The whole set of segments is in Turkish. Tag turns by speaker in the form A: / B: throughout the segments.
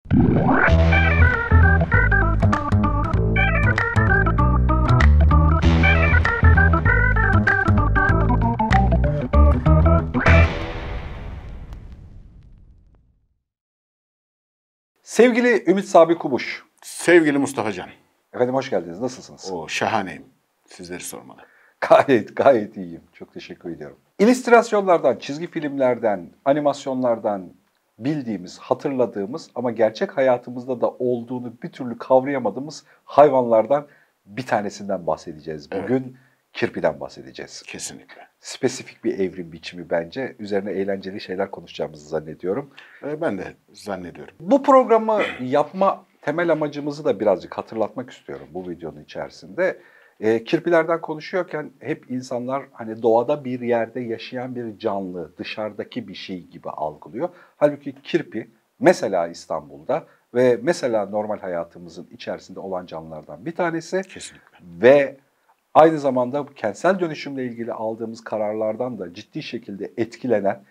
A: Sevgili Ümit Sabi Kubuş.
B: Sevgili Mustafa Can.
A: Efendim hoş geldiniz. Nasılsınız?
B: Şahaneyim. Sizleri sormalı.
A: Gayet iyiyim. Çok teşekkür ediyorum. İllüstrasyonlardan, çizgi filmlerden, animasyonlardan bildiğimiz, hatırladığımız ama gerçek hayatımızda da olduğunu bir türlü kavrayamadığımız hayvanlardan bir tanesinden bahsedeceğiz. Bugün kirpiden bahsedeceğiz.
B: Kesinlikle.
A: Spesifik bir evrim biçimi bence. Üzerine eğlenceli şeyler konuşacağımızı zannediyorum.
B: Ben de zannediyorum.
A: Bu programı yapma temel amacımızı da birazcık hatırlatmak istiyorum bu videonun içerisinde. Kirpilerden konuşuyorken hep insanlar hani doğada bir yerde yaşayan bir canlı, dışarıdaki bir şey gibi algılıyor. Halbuki kirpi mesela İstanbul'da ve mesela normal hayatımızın içerisinde olan canlılardan bir tanesi.
B: Kesinlikle.
A: Ve aynı zamanda kentsel dönüşümle ilgili aldığımız kararlardan da ciddi şekilde etkilenen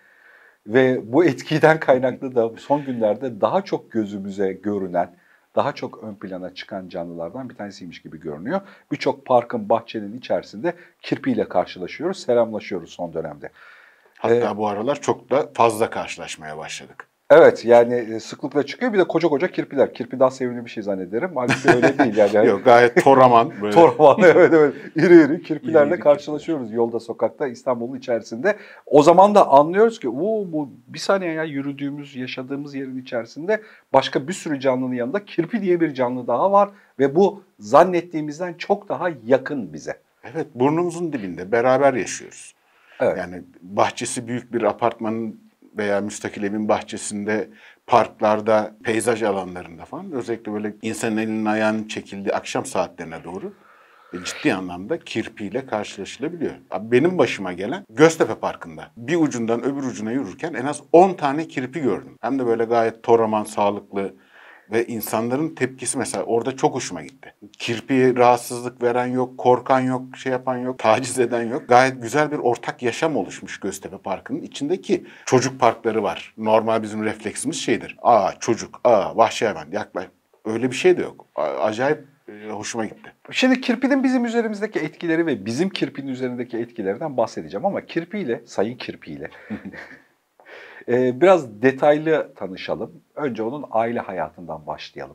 A: ve bu etkiden kaynaklı da son günlerde daha çok gözümüze görünen, daha çok ön plana çıkan canlılardan bir tanesiymiş gibi görünüyor. Birçok parkın, bahçenin içerisinde kirpiyle karşılaşıyoruz, selamlaşıyoruz son dönemde.
B: Hatta bu aralar çok da fazla karşılaşmaya başladık.
A: Evet, yani sıklıkla çıkıyor. Bir de koca koca kirpiler. Kirpi daha sevimli bir şey zannederim. Halbuki öyle değil yani.
B: Yok, gayet toraman. Böyle.
A: Toraman, evet. İri kirpilerle
B: İri
A: karşılaşıyoruz yolda, sokakta, İstanbul'un içerisinde. O zaman da anlıyoruz ki bu bir saniye ya, yürüdüğümüz, yaşadığımız yerin içerisinde başka bir sürü canlının yanında kirpi diye bir canlı daha var. Ve bu zannettiğimizden çok daha yakın bize.
B: Evet, burnumuzun dibinde beraber yaşıyoruz.
A: Evet.
B: Yani bahçesi büyük bir apartmanın veya müstakil evin bahçesinde, parklarda, peyzaj alanlarında falan özellikle böyle insanın elinin ayağının çekildiği akşam saatlerine doğru ciddi anlamda kirpiyle karşılaşılabiliyor. Benim başıma gelen Göztepe Parkı'nda bir ucundan öbür ucuna yürürken en az 10 tane kirpi gördüm. Hem de böyle gayet toraman, sağlıklı ve insanların tepkisi mesela orada çok hoşuma gitti. Kirpiye rahatsızlık veren yok, korkan yok, şey yapan yok, taciz eden yok. Gayet güzel bir ortak yaşam oluşmuş Göztepe Parkı'nın içindeki çocuk parkları var. Normal bizim refleksimiz şeydir. Çocuk, vahşi hayvan, yaklaş. Öyle bir şey de yok. Acayip hoşuma gitti.
A: Şimdi kirpinin bizim üzerimizdeki etkileri ve bizim kirpinin üzerindeki etkilerinden bahsedeceğim ama Sayın Kirpiyle biraz detaylı tanışalım. Önce onun aile hayatından başlayalım.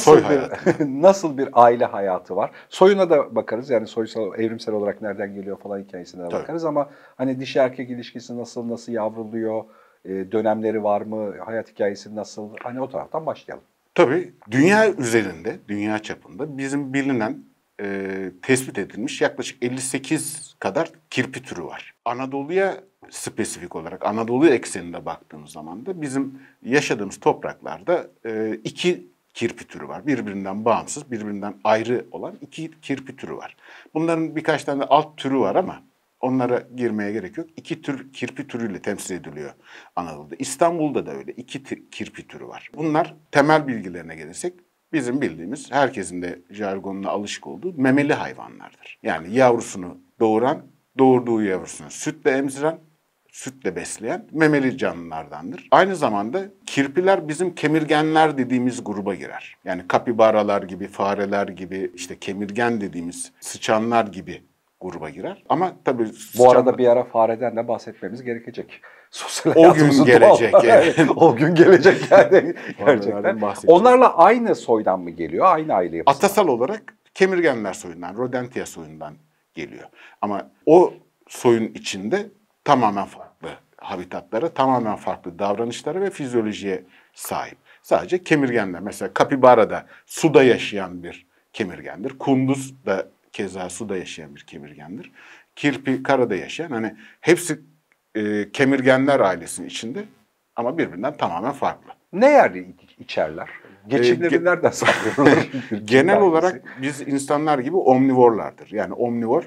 A: Nasıl bir aile hayatı var? Soyuna da bakarız. Yani soysal, evrimsel olarak nereden geliyor falan hikayesine de bakarız ama hani dişi erkek ilişkisi nasıl yavruluyor, dönemleri var mı, hayat hikayesi nasıl? Hani o taraftan başlayalım.
B: Tabii dünya üzerinde, dünya çapında bizim bilinen, tespit edilmiş yaklaşık 58 kadar kirpi türü var. Anadolu'ya spesifik olarak, Anadolu ekseninde baktığımız zaman da bizim yaşadığımız topraklarda 2 kirpi türü var. Birbirinden bağımsız, birbirinden ayrı olan 2 kirpi türü var. Bunların birkaç tane alt türü var ama onlara girmeye gerek yok. 2 tür kirpi türüyle temsil ediliyor Anadolu'da. İstanbul'da da öyle 2 kirpi türü var. Bunlar temel bilgilerine gelirsek bizim bildiğimiz, herkesin de jargonuna alışık olduğu memeli hayvanlardır. Yani yavrusunu doğuran, doğurduğu yavrusunu sütle emziren, sütle besleyen memeli canlılardandır. Aynı zamanda kirpiler bizim kemirgenler dediğimiz gruba girer. Yani kapibaralar gibi, fareler gibi, işte kemirgen dediğimiz sıçanlar gibi gruba girer. Ama tabii
A: bu arada bir ara fareden de bahsetmemiz gerekecek.
B: Sosyal o gün gelecek.
A: Yani. O gün gelecek yani gerçekten. Onlarla aynı soydan mı geliyor? Aynı aile yapısı.
B: Atasal olarak kemirgenler soyundan, Rodentia soyundan geliyor. Ama o soyun içinde tamamen farklı habitatlara, tamamen farklı davranışlara ve fizyolojiye sahip. Sadece kemirgenler. Mesela kapibara da suda yaşayan bir kemirgendir. Kunduz da keza suda yaşayan bir kemirgendir. Kirpi karada yaşayan, hani hepsi kemirgenler ailesinin içinde ama birbirinden tamamen farklı.
A: Ne yer içerler? Geçimleri nereden sağlıyorlar?
B: Genel olarak biz insanlar gibi omnivorlardır. Yani omnivor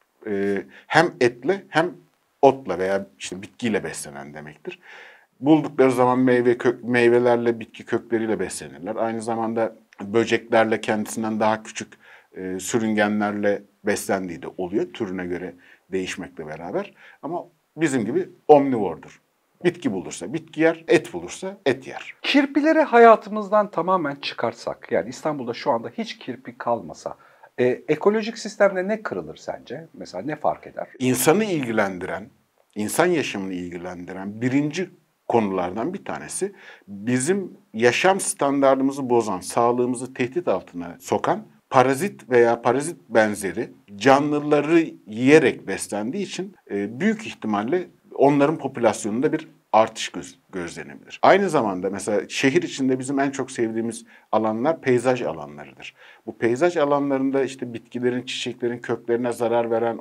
B: hem etle hem otla veya işte bitkiyle beslenen demektir. Buldukları zaman meyvelerle, bitki kökleriyle beslenirler. Aynı zamanda böceklerle, kendisinden daha küçük sürüngenlerle beslendiği de oluyor. Türüne göre değişmekle beraber. Ama bizim gibi omnivordur. Bitki bulursa bitki yer, et bulursa et yer.
A: Kirpileri hayatımızdan tamamen çıkarsak, yani İstanbul'da şu anda hiç kirpi kalmasa, ekolojik sistemde ne kırılır sence? Mesela ne fark eder?
B: İnsanı ilgilendiren, insan yaşamını ilgilendiren birinci konulardan bir tanesi bizim yaşam standartımızı bozan, sağlığımızı tehdit altına sokan parazit veya parazit benzeri canlıları yiyerek beslendiği için büyük ihtimalle onların popülasyonunda bir artış gözlenebilir. Aynı zamanda mesela şehir içinde bizim en çok sevdiğimiz alanlar peyzaj alanlarıdır. Bu peyzaj alanlarında işte bitkilerin, çiçeklerin köklerine zarar veren,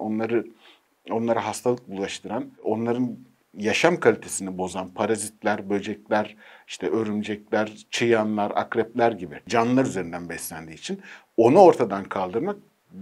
B: onlara hastalık bulaştıran, onların yaşam kalitesini bozan parazitler, böcekler, işte örümcekler, çıyanlar, akrepler gibi canlılar üzerinden beslendiği için onu ortadan kaldırmak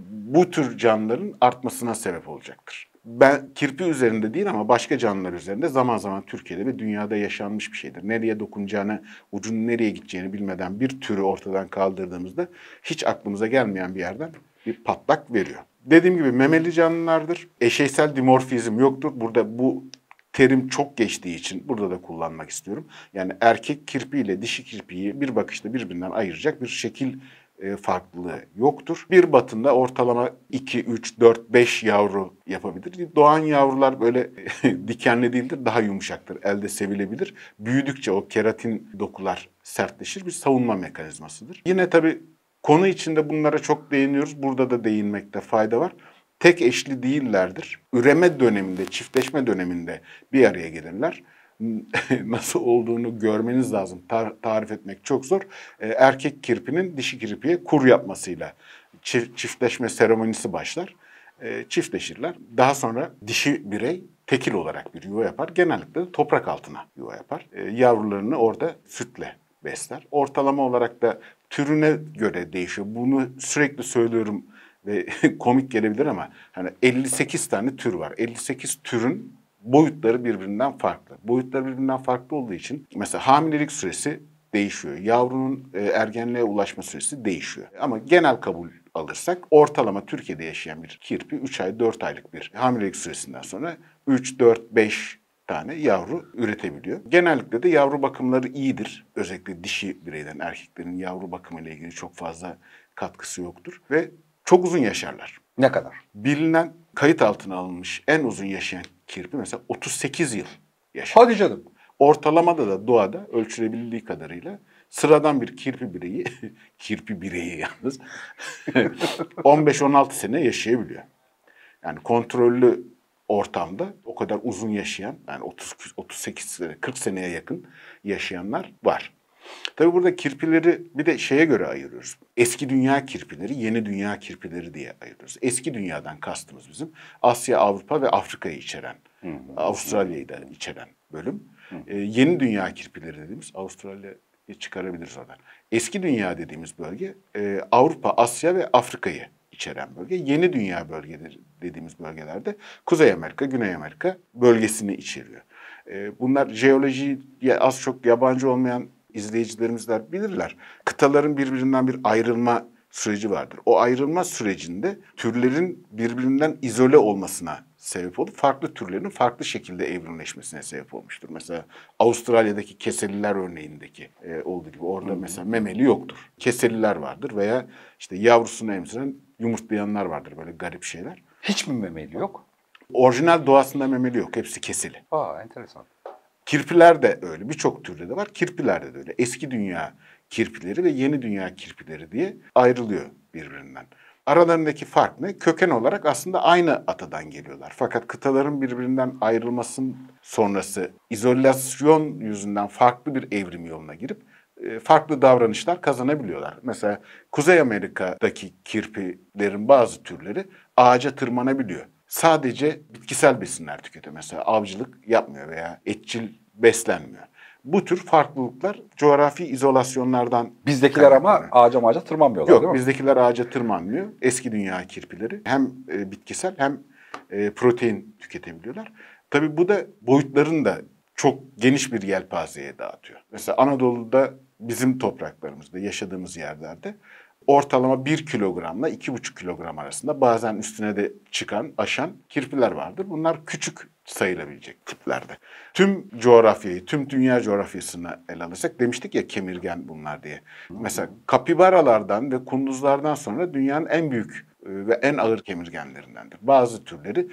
B: bu tür canlıların artmasına sebep olacaktır. Ben kirpi üzerinde değil ama başka canlılar üzerinde zaman zaman Türkiye'de ve dünyada yaşanmış bir şeydir. Nereye dokunacağını, ucunun nereye gideceğini bilmeden bir türü ortadan kaldırdığımızda hiç aklımıza gelmeyen bir yerden bir patlak veriyor. Dediğim gibi memeli canlılardır. Eşeysel dimorfizm yoktur. Burada bu terim çok geçtiği için burada da kullanmak istiyorum. Yani erkek kirpi ile dişi kirpiyi bir bakışta birbirinden ayıracak bir şekil farklılığı yoktur. Bir batında ortalama 2, 3, 4, 5 yavru yapabilir. Doğan yavrular böyle dikenli değildir, daha yumuşaktır, elde sevilebilir. Büyüdükçe o keratin dokular sertleşir, bir savunma mekanizmasıdır. Yine tabii konu içinde bunlara çok değiniyoruz. Burada da değinmekte fayda var. Tek eşli değillerdir. Üreme döneminde, çiftleşme döneminde bir araya gelirler. Nasıl olduğunu görmeniz lazım. Tarif etmek çok zor. Erkek kirpinin dişi kirpiye kur yapmasıyla çiftleşme seremonisi başlar. Çiftleşirler. Daha sonra dişi birey tekil olarak bir yuva yapar. Genellikle de toprak altına yuva yapar. Yavrularını orada sütle besler. Ortalama olarak da türüne göre değişiyor. Bunu sürekli söylüyorum ve komik gelebilir ama hani 58 tane tür var. 58 türün boyutları birbirinden farklı. Boyutları birbirinden farklı olduğu için mesela hamilelik süresi değişiyor. Yavrunun ergenliğe ulaşma süresi değişiyor. Ama genel kabul alırsak ortalama Türkiye'de yaşayan bir kirpi 3 ay 4 aylık bir hamilelik süresinden sonra 3, 4, 5 tane yavru üretebiliyor. Genellikle de yavru bakımları iyidir. Özellikle dişi bireylerin, erkeklerin yavru bakımıyla ilgili çok fazla katkısı yoktur. Ve çok uzun yaşarlar.
A: Ne kadar?
B: Bilinen, kayıt altına alınmış en uzun yaşayan kirpi mesela 38 yıl yaşar.
A: Hadi canım.
B: Ortalamada da doğada ölçülebildiği kadarıyla sıradan bir kirpi bireyi, kirpi bireyi yalnız 15-16 sene yaşayabiliyor. Yani kontrollü ortamda o kadar uzun yaşayan, yani 38 sene, 40 seneye yakın yaşayanlar var. Tabii burada kirpileri bir de şeye göre ayırıyoruz. Eski dünya kirpileri, yeni dünya kirpileri diye ayırıyoruz. Eski dünyadan kastımız bizim Asya, Avrupa ve Afrika'yı içeren, Avustralya'yı da içeren bölüm. Yeni dünya kirpileri dediğimiz, Avustralya'yı çıkarabiliriz oradan. Eski dünya dediğimiz bölge Avrupa, Asya ve Afrika'yı içeren bölge. Yeni dünya bölgeleri dediğimiz bölgelerde Kuzey Amerika, Güney Amerika bölgesini içeriyor. Bunlar jeolojiye az çok yabancı olmayan izleyicilerimizler bilirler. Kıtaların birbirinden bir ayrılma süreci vardır. O ayrılma sürecinde türlerin birbirinden izole olmasına sebep olup farklı türlerin farklı şekilde evrimleşmesine sebep olmuştur. Mesela Avustralya'daki keseliler örneğindeki olduğu gibi orada mesela memeli yoktur. Keseliler vardır veya işte yavrusunu emziren yumurtlayanlar vardır, böyle garip şeyler.
A: Hiç mi memeli yok?
B: Orijinal doğasında memeli yok. Hepsi keseli.
A: Enteresan.
B: Kirpiler de öyle. Birçok türde de var. Kirpilerde de öyle. Eski dünya kirpileri ve yeni dünya kirpileri diye ayrılıyor birbirinden. Aralarındaki fark ne? Köken olarak aslında aynı atadan geliyorlar. Fakat kıtaların birbirinden ayrılmasının sonrası izolasyon yüzünden farklı bir evrim yoluna girip farklı davranışlar kazanabiliyorlar. Mesela Kuzey Amerika'daki kirpilerin bazı türleri ağaca tırmanabiliyor. Sadece bitkisel besinler tüketiyor. Mesela avcılık yapmıyor veya etçil beslenmiyor. Bu tür farklılıklar coğrafi izolasyonlardan...
A: Bizdekiler ama ağaca tırmanmıyorlar,
B: yok,
A: değil mi?
B: bizdekiler ağaca tırmanmıyor. Eski dünya kirpileri hem bitkisel hem protein tüketebiliyorlar. Tabii bu da boyutlarını da çok geniş bir yelpazeye dağıtıyor. Mesela Anadolu'da bizim topraklarımızda, yaşadığımız yerlerde ortalama 1 kilogramla 2,5 kilogram arasında bazen üstüne de çıkan, aşan kirpiler vardır. Bunlar küçük sayılabilecek tiplerde. Tüm coğrafyayı, tüm dünya coğrafyasını ele alırsak demiştik ya kemirgen bunlar diye. Mesela kapibaralardan ve kunduzlardan sonra dünyanın en büyük ve en ağır kemirgenlerindendir. Bazı türleri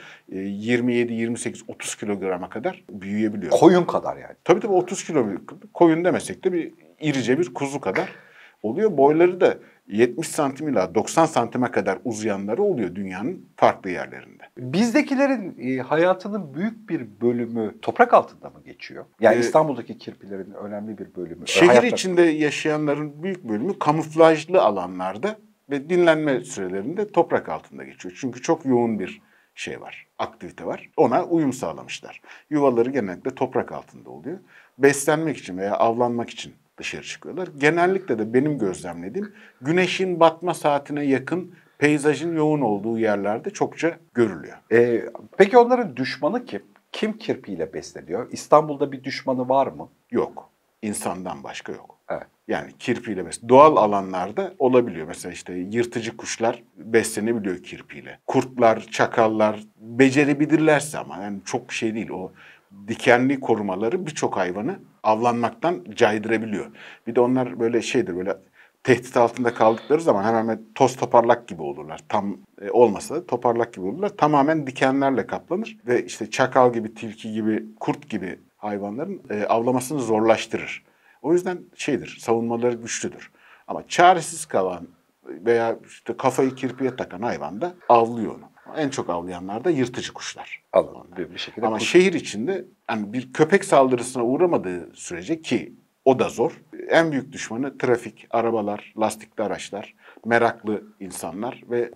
B: 27, 28, 30 kilograma kadar büyüyebiliyor.
A: Koyun kadar yani.
B: Tabii 30 kilo koyun demesek de bir irice bir kuzu kadar oluyor. Boyları da 70 santim ila 90 santime kadar uzayanları oluyor dünyanın farklı yerlerinde.
A: Bizdekilerin hayatının büyük bir bölümü toprak altında mı geçiyor? Yani İstanbul'daki kirpilerin önemli bir bölümü.
B: Şehir içinde yaşayanların büyük bölümü kamuflajlı alanlarda ve dinlenme sürelerinde toprak altında geçiyor. Çünkü çok yoğun bir şey var, aktivite var. Ona uyum sağlamışlar. Yuvaları genellikle toprak altında oluyor. Beslenmek için veya avlanmak için dışarı çıkıyorlar. Genellikle de benim gözlemlediğim güneşin batma saatine yakın peyzajın yoğun olduğu yerlerde çokça görülüyor.
A: Peki onların düşmanı kim? Kim kirpiyle besleniyor? İstanbul'da bir düşmanı var mı?
B: Yok. İnsandan başka yok.
A: Evet.
B: Yani kirpiyle doğal alanlarda olabiliyor. Mesela işte yırtıcı kuşlar beslenebiliyor kirpiyle. Kurtlar, çakallar becerebilirlerse ama yani çok şey değil. O dikenli korumaları birçok hayvanı avlanmaktan caydırabiliyor. Bir de onlar böyle şeydir, böyle tehdit altında kaldıkları zaman hemen toz toparlak gibi olurlar. Tam olmasa da toparlak gibi olurlar. Tamamen dikenlerle kaplanır ve işte çakal gibi, tilki gibi, kurt gibi hayvanların avlamasını zorlaştırır. O yüzden savunmaları güçlüdür. Ama çaresiz kalan veya işte kafayı kirpiye takan hayvan da avlıyor onu. En çok avlayanlar da yırtıcı kuşlar.
A: Anladım. Bir şekilde
B: ama şehir içinde yani bir köpek saldırısına uğramadığı sürece, ki o da zor. En büyük düşmanı trafik, arabalar, lastikli araçlar, meraklı insanlar ve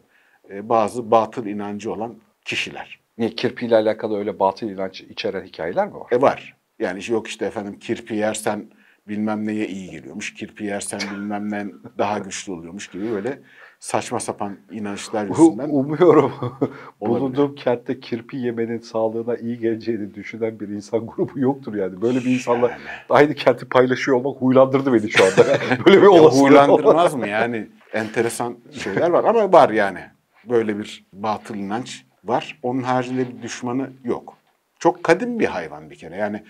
B: bazı batıl inancı olan kişiler.
A: Niye kirpiyle alakalı öyle batıl inanç içeren hikayeler mi var?
B: Var. Yani yok işte efendim kirpi yersen bilmem neye iyi geliyormuş, kirpi yersen bilmem ne daha güçlü oluyormuş gibi böyle saçma sapan inançlar yüzünden.
A: Umuyorum bulunduğum kentte kirpi yemenin sağlığına iyi geleceğini düşünen bir insan grubu yoktur yani. Böyle bir insanla aynı kenti paylaşıyor olmak huylandırdı beni şu anda. Böyle bir olasılık.
B: Huylandırmaz mı yani? Enteresan şeyler var ama var yani. Böyle bir batıl inanç var. Onun haricinde bir düşmanı yok. Çok kadim bir hayvan bir kere. Yani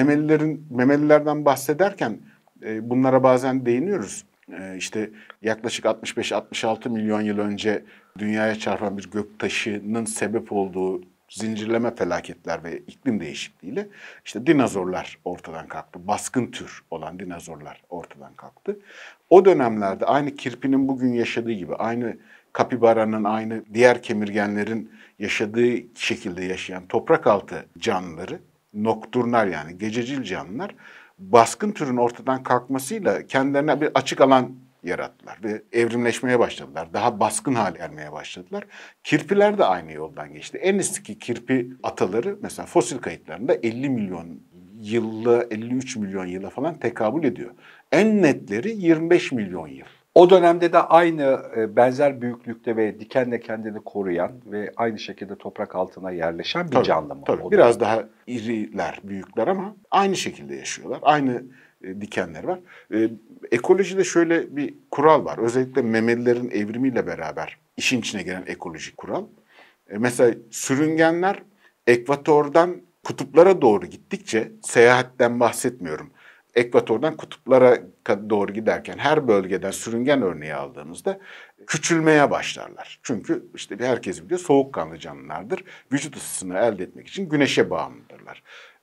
B: memelilerden bahsederken bunlara bazen değiniyoruz. İşte yaklaşık 65-66 milyon yıl önce dünyaya çarpan bir göktaşının sebep olduğu zincirleme felaketler ve iklim değişikliğiyle işte dinozorlar ortadan kalktı. Baskın tür olan dinozorlar ortadan kalktı. O dönemlerde aynı kirpinin bugün yaşadığı gibi, aynı kapibaranın, aynı diğer kemirgenlerin yaşadığı şekilde yaşayan toprak altı canlıları, nokturnal yani gececil canlılar, baskın türün ortadan kalkmasıyla kendilerine bir açık alan yarattılar ve evrimleşmeye başladılar. Daha baskın hale gelmeye başladılar. Kirpiler de aynı yoldan geçti. En eski kirpi ataları mesela fosil kayıtlarında 50 milyon yılla, 53 milyon yıla falan tekabül ediyor. En netleri 25 milyon yıl.
A: O dönemde de aynı benzer büyüklükte ve dikenle kendini koruyan ve aynı şekilde toprak altına yerleşen bir canlı mı?
B: Tabii. Biraz daha iriler, büyükler ama aynı şekilde yaşıyorlar. Aynı dikenler var. Ekolojide şöyle bir kural var. Özellikle memelilerin evrimiyle beraber işin içine gelen ekolojik kural. Mesela sürüngenler ekvatordan kutuplara doğru gittikçe, seyahatten bahsetmiyorum, ekvatordan kutuplara doğru giderken her bölgeden sürüngen örneği aldığımızda küçülmeye başlarlar. Çünkü işte herkes biliyor soğukkanlı canlılardır. Vücut ısısını elde etmek için güneşe bağımlıdırlar.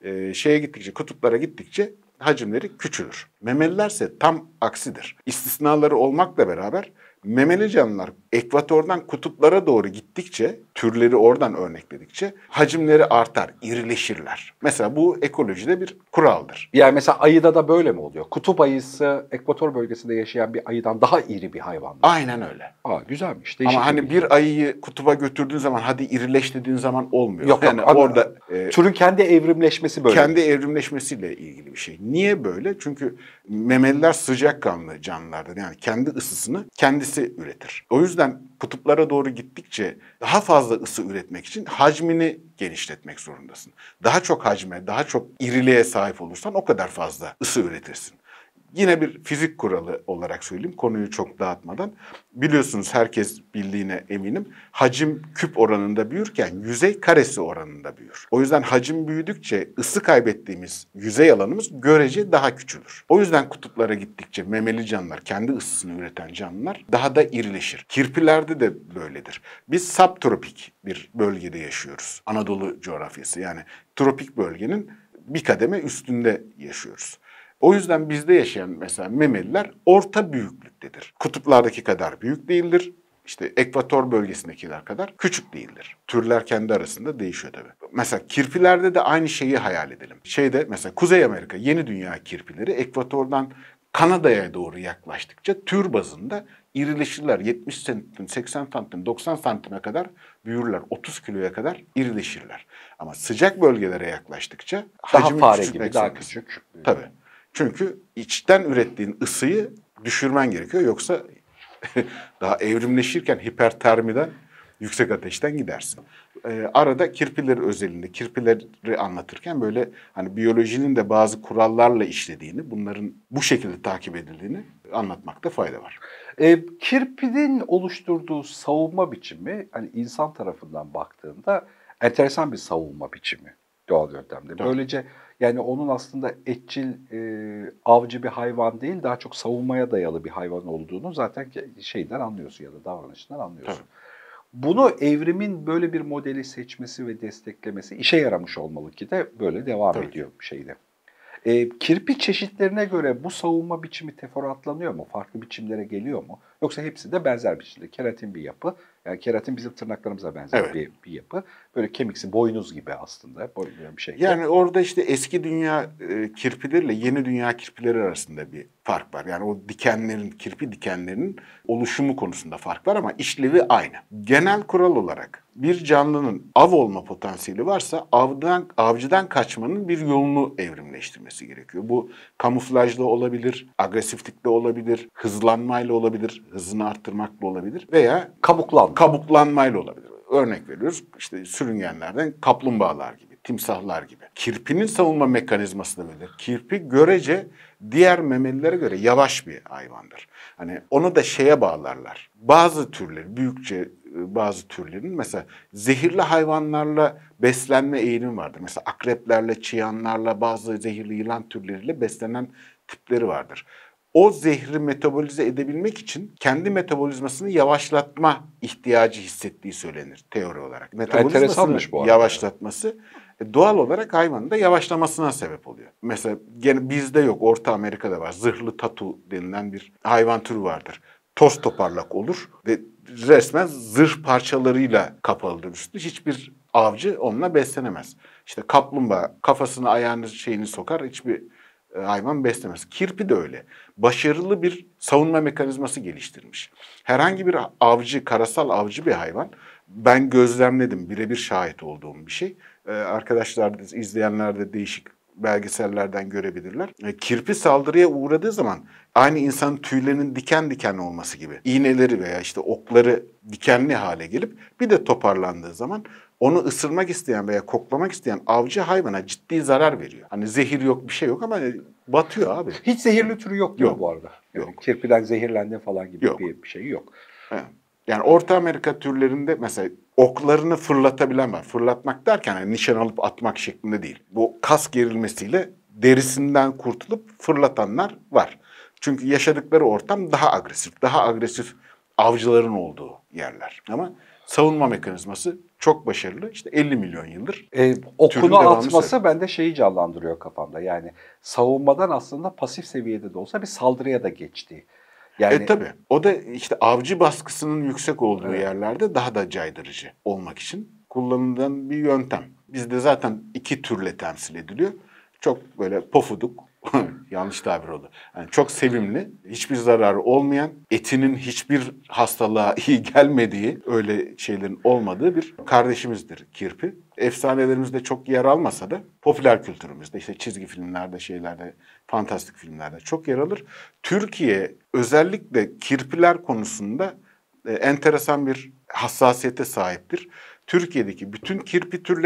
B: Kutuplara gittikçe hacimleri küçülür. Memelilerse tam aksidir. İstisnaları olmakla beraber memeli canlılar ekvatordan kutuplara doğru gittikçe, türleri oradan örnekledikçe hacimleri artar, irileşirler. Mesela bu ekolojide bir kuraldır.
A: Yani mesela ayıda da böyle mi oluyor? Kutup ayısı ekvator bölgesinde yaşayan bir ayıdan daha iri bir hayvan.
B: Aynen öyle.
A: Güzelmiş.
B: Ama hani bir ayıyı kutuba götürdüğün zaman hadi irileş dediğin zaman olmuyor.
A: Yok,
B: yani orada
A: türün kendi evrimleşmesi böyle.
B: Kendi evrimleşmesiyle ilgili bir şey. Niye böyle? Çünkü memeliler sıcakkanlı canlılardır. Yani kendi ısısını kendisi üretir. O yüzden kutuplara doğru gittikçe daha fazla ısı üretmek için hacmini genişletmek zorundasın. Daha çok hacme, daha çok iriliğe sahip olursan o kadar fazla ısı üretirsin. Yine bir fizik kuralı olarak söyleyeyim, konuyu çok dağıtmadan. Biliyorsunuz, herkes bildiğine eminim, hacim küp oranında büyürken yüzey karesi oranında büyür. O yüzden hacim büyüdükçe ısı kaybettiğimiz yüzey alanımız görece daha küçülür. O yüzden kutuplara gittikçe memeli canlılar, kendi ısısını üreten canlılar daha da irileşir. Kirpilerde de böyledir. Biz subtropik bir bölgede yaşıyoruz. Anadolu coğrafyası, yani tropik bölgenin bir kademe üstünde yaşıyoruz. O yüzden bizde yaşayan mesela memeliler orta büyüklüktedir. Kutuplardaki kadar büyük değildir. İşte ekvator bölgesindekiler kadar küçük değildir. Türler kendi arasında değişiyor tabii. Mesela kirpilerde de aynı şeyi hayal edelim. Mesela Kuzey Amerika, Yeni Dünya kirpileri ekvatordan Kanada'ya doğru yaklaştıkça tür bazında irileşirler. 70 santim, 80 santim, 90 santime kadar büyürler. 30 kiloya kadar irileşirler. Ama sıcak bölgelere yaklaştıkça
A: Daha
B: hacmi
A: fare
B: küçültmek
A: gibi, daha
B: zorundasın.
A: küçük.
B: Tabii. Çünkü içten ürettiğin ısıyı düşürmen gerekiyor. Yoksa daha evrimleşirken hipertermiden, yüksek ateşten gidersin. Arada kirpileri özelinde, kirpileri anlatırken böyle hani biyolojinin de bazı kurallarla işlediğini, bunların bu şekilde takip edildiğini anlatmakta fayda var.
A: Kirpinin oluşturduğu savunma biçimi, hani insan tarafından baktığında enteresan bir savunma biçimi doğal yöntemde.
B: Evet.
A: Böylece yani onun aslında etçil, avcı bir hayvan değil, daha çok savunmaya dayalı bir hayvan olduğunu zaten şeyden anlıyorsun ya da davranışından anlıyorsun.
B: Tabii.
A: Bunu evrimin böyle bir modeli seçmesi ve desteklemesi işe yaramış olmalı ki de böyle devam
B: Tabii.
A: ediyor şeyde. Kirpi çeşitlerine göre bu savunma biçimi teferruatlanıyor mu? Farklı biçimlere geliyor mu? Yoksa hepsi de benzer biçimde. Keratin bir yapı. Yani keratin bizim tırnaklarımıza benzer
B: Evet.
A: bir yapı. Böyle kemiksi, boynuz gibi aslında. Bir şey.
B: Yani orada işte eski dünya kirpileriyle yeni dünya kirpileri arasında bir fark var. Yani o dikenlerin, kirpi dikenlerinin oluşumu konusunda fark var ama işlevi aynı. Genel kural olarak bir canlının av olma potansiyeli varsa avcıdan kaçmanın bir yolunu evrimleştirmesi gerekiyor. Bu kamuflajla olabilir, agresiflikle olabilir, hızlanmayla olabilir, hızını arttırmakla olabilir veya kabuklanmayla olabilir. Örnek veriyoruz, işte sürüngenlerden kaplumbağalar gibi, timsahlar gibi. Kirpinin savunma mekanizması da böyle. Kirpi görece diğer memelilere göre yavaş bir hayvandır. Hani onu da şeye bağlarlar. Bazı türleri, büyükçe bazı türlerin mesela zehirli hayvanlarla beslenme eğilimi vardır. Mesela akreplerle, çıyanlarla, bazı zehirli yılan türleriyle beslenen tipleri vardır. O zehri metabolize edebilmek için kendi metabolizmasını yavaşlatma ihtiyacı hissettiği söylenir teori olarak. Metabolizmasını
A: bu arada.
B: yavaşlatması doğal olarak hayvanın da yavaşlamasına sebep oluyor. Mesela gene bizde yok, Orta Amerika'da var. Zırhlı tatu denilen bir hayvan türü vardır. Toz toparlak olur ve resmen zırh parçalarıyla kapalıdır üstü. Hiçbir avcı onunla beslenemez. İşte kaplumbağa kafasını, ayağını, şeyini sokar, hiçbir hayvan beslemez. Kirpi de öyle. Başarılı bir savunma mekanizması geliştirmiş. Herhangi bir avcı, karasal avcı bir hayvan, ben gözlemledim, birebir şahit olduğum bir şey. Arkadaşlar, izleyenler de değişik belgesellerden görebilirler. Kirpi saldırıya uğradığı zaman aynı insanın tüylerinin diken diken olması gibi iğneleri veya işte okları dikenli hale gelip bir de toparlandığı zaman onu ısırmak isteyen veya koklamak isteyen avcı hayvana ciddi zarar veriyor. Hani zehir yok, bir şey yok ama batıyor abi.
A: Hiç zehirli türü yok değil mi
B: Yok.
A: bu arada? Yani
B: Yok.
A: kirpiden zehirlendi falan gibi
B: Yok.
A: bir şey yok.
B: Evet. Yani Orta Amerika türlerinde mesela oklarını fırlatabilen var. Fırlatmak derken yani nişan alıp atmak şeklinde değil. Bu kas gerilmesiyle derisinden kurtulup fırlatanlar var. Çünkü yaşadıkları ortam daha agresif. Daha agresif avcıların olduğu yerler. Ama savunma mekanizması çok başarılı. İşte 50 milyon yıldır.
A: Okunu atması bende şeyi canlandırıyor kafamda. Yani savunmadan aslında pasif seviyede de olsa bir saldırıya da geçti. Yani
B: Tabii. O da işte avcı baskısının yüksek olduğu yerlerde daha da caydırıcı olmak için kullanılan bir yöntem. Bizde zaten iki türle temsil ediliyor. Çok böyle pofuduk, yanlış tabir oldu. Yani çok sevimli, hiçbir zararı olmayan, etinin hiçbir hastalığa iyi gelmediği, öyle şeylerin olmadığı bir kardeşimizdir kirpi. Efsanelerimizde çok yer almasa da popüler kültürümüzde, işte çizgi filmlerde, şeylerde, fantastik filmlerde çok yer alır. Türkiye özellikle kirpiler konusunda enteresan bir hassasiyete sahiptir. Türkiye'deki bütün kirpi türleri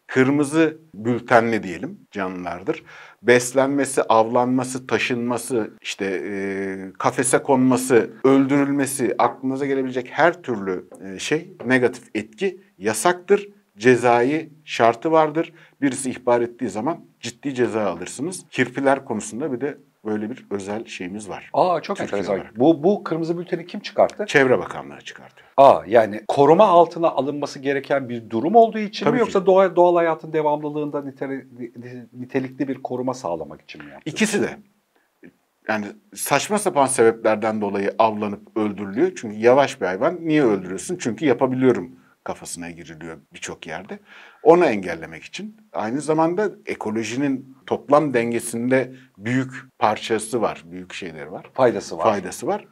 B: kırmızı bültenli diyelim canlılardır. Beslenmesi, avlanması, taşınması, işte kafese konması, öldürülmesi, aklınıza gelebilecek her türlü negatif etki yasaktır. Cezai şartı vardır. Birisi ihbar ettiği zaman ciddi ceza alırsınız. Kirpiler konusunda bir de böyle bir özel şeyimiz var.
A: Çok
B: Türkiye
A: enteresan.
B: olarak.
A: Bu kırmızı bülteni kim çıkarttı?
B: Çevre Bakanlığı çıkartıyor.
A: Yani koruma altına alınması gereken bir durum olduğu için
B: Tabii
A: mi
B: ki.
A: yoksa doğal hayatın devamlılığında nitelikli bir koruma sağlamak için mi yaptı?
B: İkisi de. Yani saçma sapan sebeplerden dolayı avlanıp öldürülüyor. Çünkü yavaş bir hayvan. Niye öldürüyorsun? Çünkü yapabiliyorum kafasına giriliyor birçok yerde. Onu engellemek için. Aynı zamanda ekolojinin toplam dengesinde büyük parçası var, büyük şeyleri var.
A: Faydası var.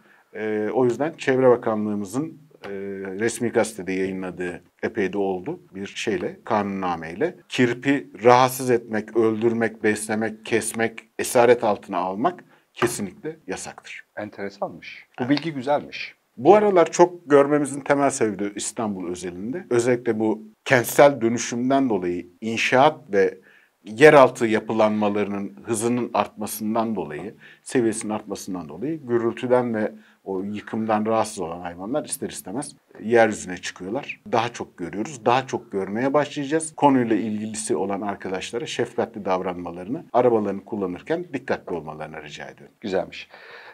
B: O yüzden Çevre Bakanlığımızın resmi gazetede yayınladığı epey de oldu bir kanunnameyle. Kirpi rahatsız etmek, öldürmek, beslemek, kesmek, esaret altına almak kesinlikle yasaktır.
A: Enteresanmış. Bu bilgi güzelmiş.
B: Bu aralar çok görmemizin temel sebebi İstanbul özelinde. Özellikle bu kentsel dönüşümden dolayı inşaat ve yeraltı yapılanmalarının hızının artmasından dolayı, seviyesinin artmasından dolayı gürültüden ve o yıkımdan rahatsız olan hayvanlar ister istemez yeryüzüne çıkıyorlar. Daha çok görüyoruz, daha çok görmeye başlayacağız. Konuyla ilgilisi olan arkadaşlara şefkatli davranmalarını, arabalarını kullanırken dikkatli olmalarını rica ediyorum.
A: Güzelmiş.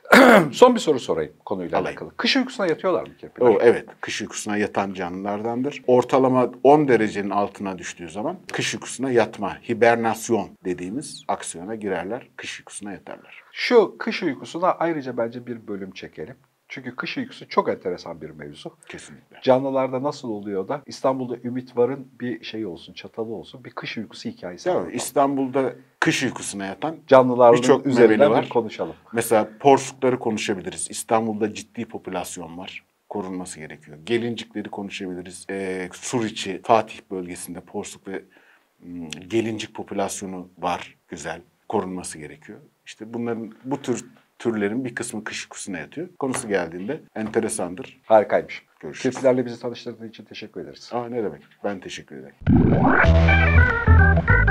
A: Son bir soru sorayım konuyla
B: Alayım.
A: alakalı. Kış uykusuna yatıyorlar mı kirpiler?
B: Evet, kış uykusuna yatan canlılardandır. Ortalama 10 derecenin altına düştüğü zaman kış uykusuna yatma, hibernasyon dediğimiz aksiyona girerler, kış uykusuna yatarlar.
A: Şu kış uykusuna ayrıca bence bir bölüm çekelim. Çünkü kış uykusu çok enteresan bir mevzu.
B: Kesinlikle.
A: Canlılarda nasıl oluyor da İstanbul'da Ümit Var'ın bir şeyi olsun, çatalı olsun, bir kış uykusu hikayesi var.
B: İstanbul'da kış uykusuna yatan
A: Canlıların
B: birçok
A: üzerinden
B: memeli var.
A: bir konuşalım.
B: Mesela porsukları konuşabiliriz. İstanbul'da ciddi popülasyon var. Korunması gerekiyor. Gelincikleri konuşabiliriz. Suriçi, Fatih bölgesinde porsuk ve gelincik popülasyonu var. Güzel. Korunması gerekiyor. İşte bu türlerin bir kısmı kış uykusuna yatıyor. Konusu geldiğinde enteresandır.
A: Harikaymış.
B: Görüşürüz.
A: Kirpilerle bizi tanıştırdığın için teşekkür ederiz.
B: Ne demek. Ben teşekkür ederim.